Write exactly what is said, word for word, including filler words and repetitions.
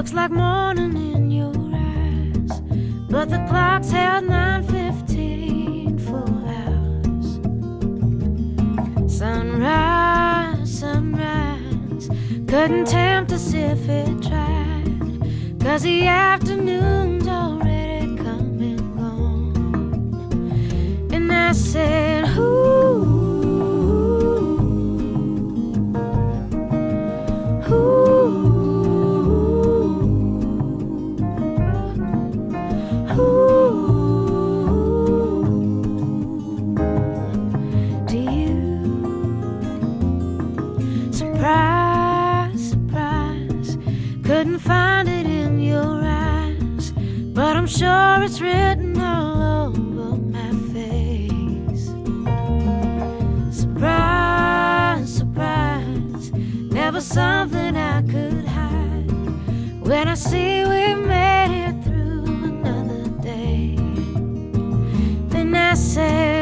Looks like morning in your eyes, but the clock's held nine fifteen full hours. Sunrise, sunrise, couldn't tempt us if it tried, 'cause the afternoon's already come and gone. And I said, ooh, ooh, to you. Surprise, surprise, couldn't find it in your eyes, but I'm sure it's written all over my face. Surprise, surprise, never something I could hide. When I see we made it through another day, then I say,